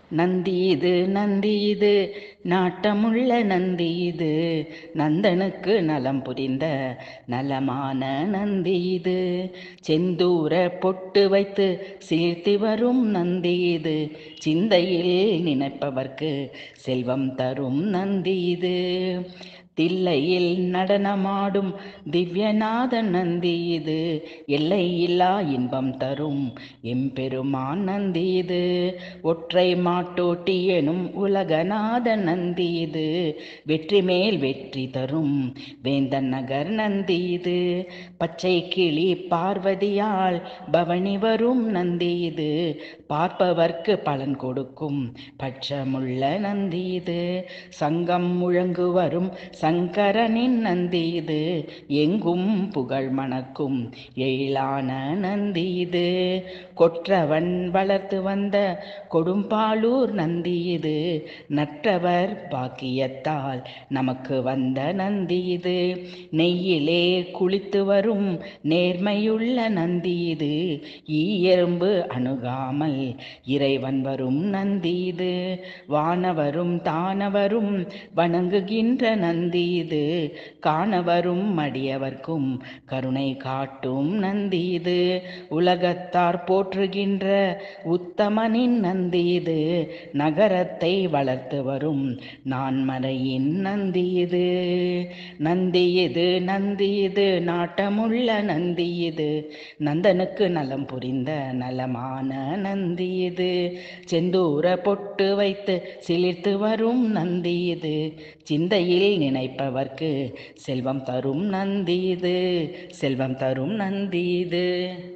நந்தி இது நந்தி இது நாட்டமுள்ள நந்தி இது நந்தனுக்கு நலம் புரிந்த நலமான நந்தி இது செந்தூர பொட்டு வைத்து சீர்த்தி வரும் நந்தி இது சிந்தையில் நினைப்பவர்க்கு செல்வம் தரும் நந்தி இது தில்லையில் நடனமாடும் திவ்யநாத நந்தி இது எல்லையில்லா இன்பம் தரும் எம்பெருமான் நந்தி இது ஒற்றை மாட்டோட்டி எனும் உலகநாத நந்தி இது வெற்றி மேல் வெற்றி தரும் வேந்தன் நகர் நந்தி இது பச்சை கிளி பார்வதியால் பவனி வரும் நந்தி இது பார்ப்பவர்க்கு பலன் கொடுக்கும் பட்சமுள்ள நந்தி இது சங்கம் முழங்கு வரும் சங்கரனின் நந்தி இது எங்கும் புகழ் மணக்கும் எழிலான நந்தி இது கொற்றவன் வளர்த்து வந்த கொடும்பாளூர் நந்தி இது நற்றவர் பாக்கியத்தால் நமக்கு வந்த நந்தி இது நெய்யிலே குளித்து வரும் நேர்மையுள்ள நந்தி இது ஈயெறும்பு அணுகாமல் இறைவன் வரும் நந்தி இது வானவரும் தானவரும் வணங்குகின்ற நந்தி இது காணவரும் அடியவர்க்கும் கருணை காட்டும் நந்தி இது உலகத்தார் போற்றுகின்ற உத்தமனின் நந்தி இது நகரத்தை வளர்த்து வரும் நான்மறையின் நந்தி இது நந்தி இது நந்தி இது நாட்டமுள்ள நந்தி இது நந்தனுக்கு நலம் புரிந்த நலமான நந்தி இது செந்தூர பொட்டு வைத்து சிலிர்த்து வரும் நந்தி இது சிந்தையில் நினைப்பவர்க்கு செல்வம் தரும் நந்தி இது செல்வம் தரும் நந்தி இது.